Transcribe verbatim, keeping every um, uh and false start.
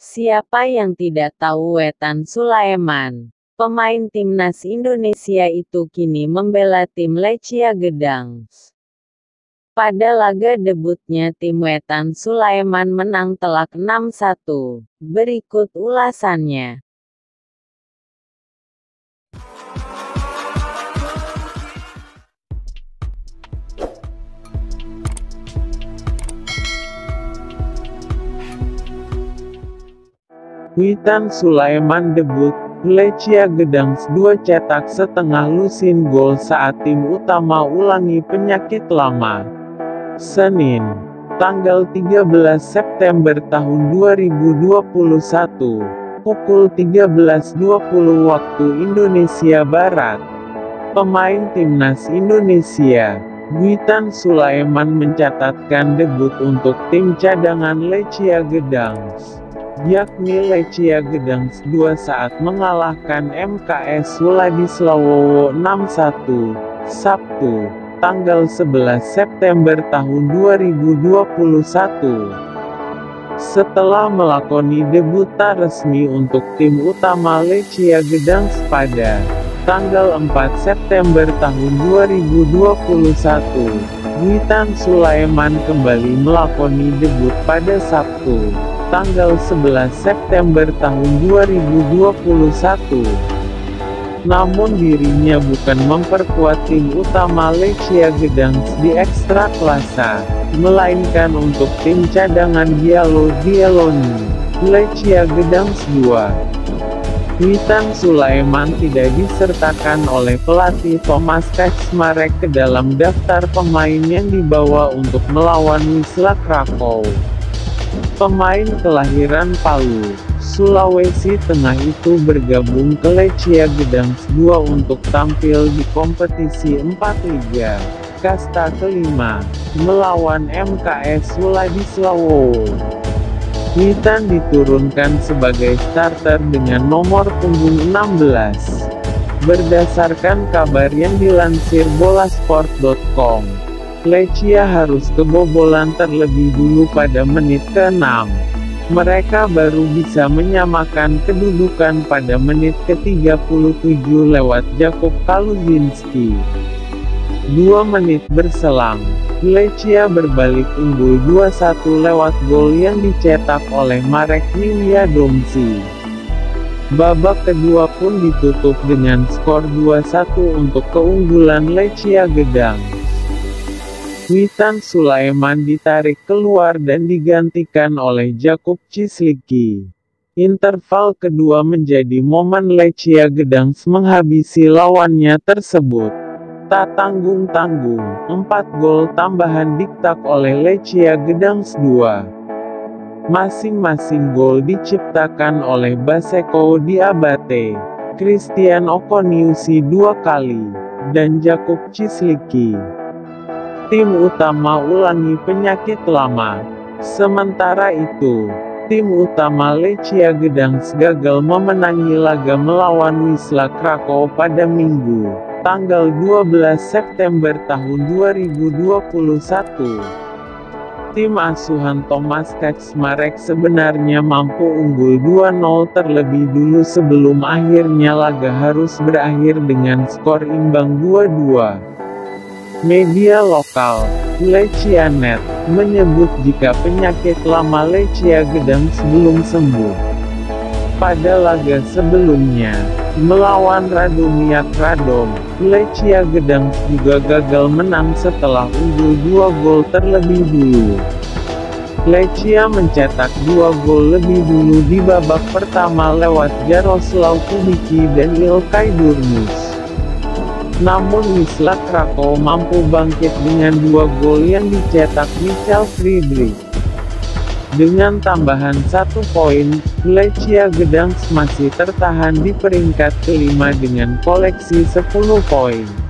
Siapa yang tidak tahu Wetan Sulaiman? Pemain timnas Indonesia itu kini membela tim Lechia Gdansk. Pada laga debutnya tim Wetan Sulaiman menang telak enam satu. Berikut ulasannya. Wetan Sulaiman debut, Lechia Gdansk dua cetak setengah lusin gol saat tim utama ulangi penyakit lama. Senin, tanggal tiga belas September tahun dua ribu dua puluh satu, pukul tiga belas dua puluh waktu Indonesia Barat. Pemain timnas Indonesia, Wetan Sulaiman mencatatkan debut untuk tim cadangan Lechia Gdansk, yakni Lechia Gdansk dua saat mengalahkan M K S Władysławowo enam satu, Sabtu, tanggal sebelas September tahun dua ribu dua puluh satu. Setelah melakoni debut tak resmi untuk tim utama Lechia Gdansk pada tanggal empat September tahun dua ribu dua puluh satu, Wetan Sulaiman kembali melakoni debut pada Sabtu, tanggal sebelas September tahun dua ribu dua puluh satu. Namun dirinya bukan memperkuat tim utama Lechia Gdansk di Ekstraklasa, melainkan untuk tim cadangan Bialo-Bieloni, Lechia Gdansk dua. Wetan Sulaiman tidak disertakan oleh pelatih Tomasz Kaczmarek ke dalam daftar pemain yang dibawa untuk melawan Wisła Krakow. Pemain kelahiran Palu, Sulawesi Tengah itu bergabung ke Lechia Gdansk dua untuk tampil di kompetisi empat Liga Kasta kelima, melawan M K S Władysławowo. Wetan diturunkan sebagai starter dengan nomor punggung enam belas. Berdasarkan kabar yang dilansir bolasport titik com, Lechia harus kebobolan terlebih dulu pada menit ke enam. Mereka baru bisa menyamakan kedudukan pada menit ke tiga puluh tujuh lewat Jakub Kaluzinski. Dua menit berselang, Lechia berbalik unggul dua satu lewat gol yang dicetak oleh Marek Niewiadomski. Babak kedua pun ditutup dengan skor dua satu untuk keunggulan Lechia Gdansk. Wetan Sulaiman ditarik keluar dan digantikan oleh Jakub Cieslicki. Interval kedua menjadi momen Lechia Gdansk menghabisi lawannya tersebut. Tak tanggung-tanggung, empat gol tambahan diktak oleh Lechia Gdansk dua. Masing-masing gol diciptakan oleh Baseko Diabate, Christian Okoniusi dua kali, dan Jakub Cieslicki. Tim utama ulangi penyakit lama. Sementara itu, tim utama Lechia Gdansk gagal memenangi laga melawan Wisła Krakow pada Minggu, tanggal dua belas September tahun dua ribu dua puluh satu. Tim asuhan Tomasz Kaczmarek sebenarnya mampu unggul dua nol terlebih dulu sebelum akhirnya laga harus berakhir dengan skor imbang dua dua. Media lokal, Lechianet, menyebut jika penyakit lama Lechia Gdansk belum sembuh. Pada laga sebelumnya, melawan Radomiak Radom, Lechia Gdansk juga gagal menang setelah unggul dua gol terlebih dulu. Lechia mencetak dua gol lebih dulu di babak pertama lewat Jaroslaw Kubicki dan Ilkay Durmus. Namun Wisła Krakow mampu bangkit dengan dua gol yang dicetak Michal Friedrich. Dengan tambahan satu poin, Lechia Gdansk masih tertahan di peringkat kelima dengan koleksi sepuluh poin.